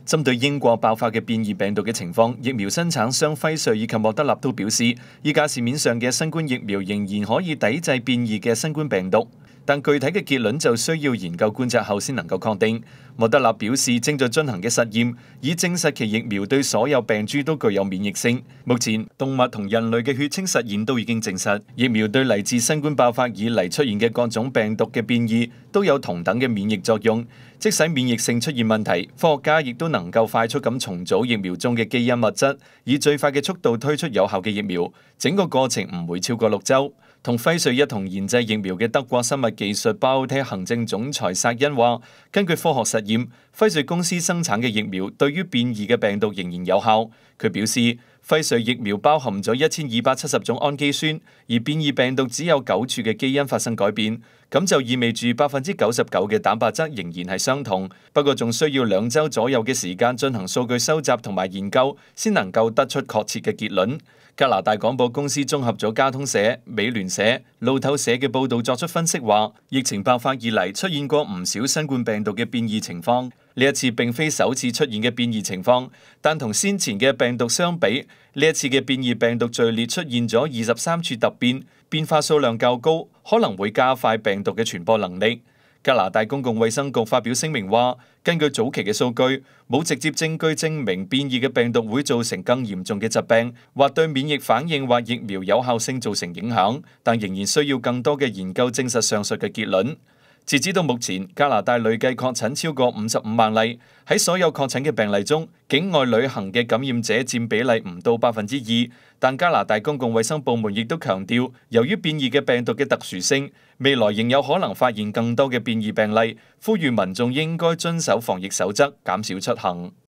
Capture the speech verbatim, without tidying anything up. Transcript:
針對英國爆發嘅變異病毒嘅情況，疫苗生產商輝瑞以及莫德納都表示，依家市面上嘅新冠疫苗仍然可以抵制變異嘅新冠病毒，但具體嘅結論就需要研究觀察後先能夠確定。莫德納表示，正在進行嘅實驗以證實其疫苗對所有病株都具有免疫性。目前，動物同人類嘅血清實驗都已經證實，疫苗對嚟自新冠爆發以嚟出現嘅各種病毒嘅變異都有同等嘅免疫作用。即使免疫性出現問題，科學家亦都能夠快速咁重組疫苗中嘅基因物質，以最快嘅速度推出有效嘅疫苗。整個過程唔會超過六週。同輝瑞一同研製疫苗嘅德國生物技術包體行政總裁薩恩話，根據科學實驗，輝瑞公司生產嘅疫苗對於變異嘅病毒仍然有效。佢表示，輝瑞疫苗包含咗一千二百七十種氨基酸，而變異病毒只有九處嘅基因發生改變，咁就意味住百分之九十九嘅蛋白質仍然係相同。不過仲需要兩週左右嘅時間進行數據收集同埋研究，先能夠得出確切嘅結論。加拿大廣播公司綜合咗加通社、美聯社、路透社嘅報導作出分析話，疫情爆發以嚟出現過唔少新冠病毒嘅變異情況。呢一次並非首次出現嘅變異情況，但同先前嘅病毒相比，呢一次嘅變異病毒序列出現咗二十三處突變，變化數量較高，可能會加快病毒嘅傳播能力。加拿大公共衛生局發表聲明話，根據早期嘅數據，冇直接證據證明變異嘅病毒會造成更嚴重嘅疾病，或對免疫反應或疫苗有效性造成影響，但仍然需要更多嘅研究證實上述嘅結論。截止到目前，加拿大累計確診超過五十五萬例，喺所有確診嘅病例中，境外旅行嘅感染者佔比例唔到百分之二。但加拿大公共衛生部門亦都強調，由於變異嘅病毒嘅特殊性，未來仍有可能發現更多嘅變異病例，呼籲民眾應該遵守防疫守則，減少出行。